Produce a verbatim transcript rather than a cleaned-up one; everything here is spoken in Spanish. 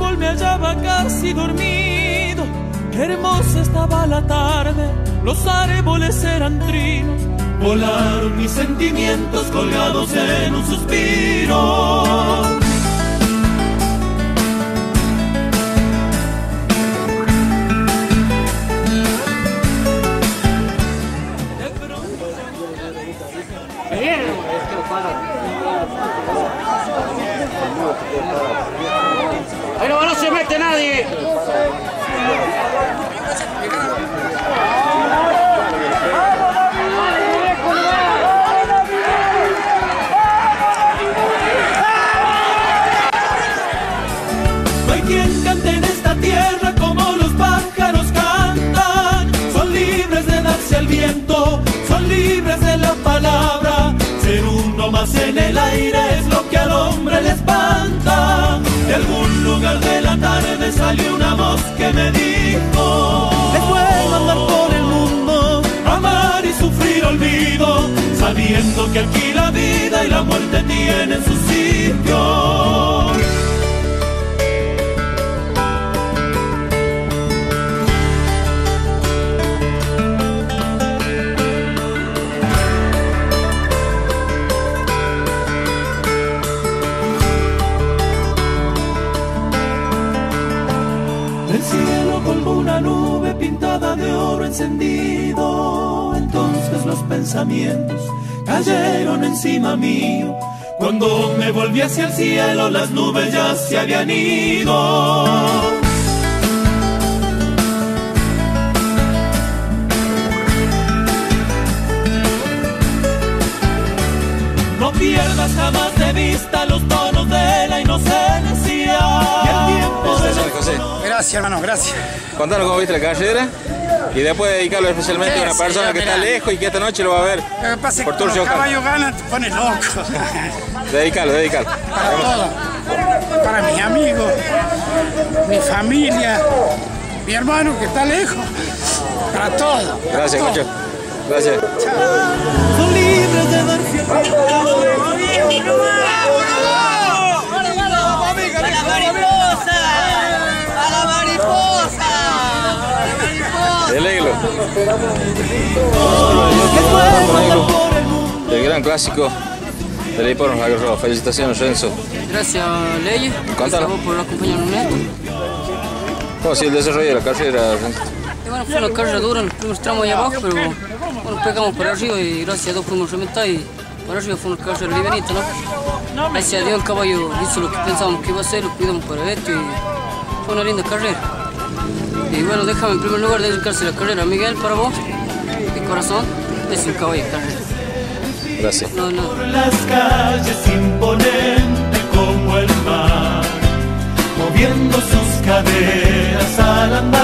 sol me hallaba casi dormido. Qué hermosa estaba la tarde, los árboles eran trinos. Volaron mis sentimientos colgados en un suspiro. Ahí no, no se mete nadie. No hay quien cante en esta tierra como los pájaros cantan. Son libres de darse al viento, son libres de la palabra. Ser uno más en el aire es lo que al hombre le espanta. De algún lugar de la tarde salió una voz que me dijo: es bueno andar por el mundo, amar y sufrir olvido, sabiendo que aquí la vida y la muerte tienen su sitio. El cielo colgó una nube pintada de oro encendido. Entonces los pensamientos cayeron encima mío. Cuando me volví hacia el cielo, las nubes ya se habían ido. No pierdas jamás de vista los tonos de la inocencia. Y el tiempo de la... Gracias, hermano, gracias. Contanos cómo viste la carrera y después dedicarlo especialmente a una persona sí, que está lejos y que esta noche lo va a ver. Lo que pasa es que cuando los caballos ganan te pones loco. Dedicalo, dedicalo. Para todo. Para mis amigos, mi familia, mi hermano que está lejos. Para todo. Para Gracias, todo. Mucho. Gracias. Son libres de darse El Eglo. El gran clásico del hipódromo Lago Rojo. Felicitaciones, Renzo. Gracias, Leyes. Cuéntalo. Gracias por acompañarnos en esto. ¿Cómo ha sido el desarrollo de la carrera, Renzo? Y bueno, fue una carrera dura en los primeros tramos allá abajo, pero bueno, pegamos para arriba y gracias a Dios pudimos remontar y para arriba fue una carrera livianita, ¿no? Gracias a Dios el caballo hizo lo que pensábamos que iba a hacer, lo cuidamos para esto y fue una linda carrera. Y bueno, déjame en primer lugar dedicarse la carrera a Miguel para vos, de corazón, es un caballo de carrera. Gracias. No, no. por las calles imponente como el mar, moviendo sus caderas al andar.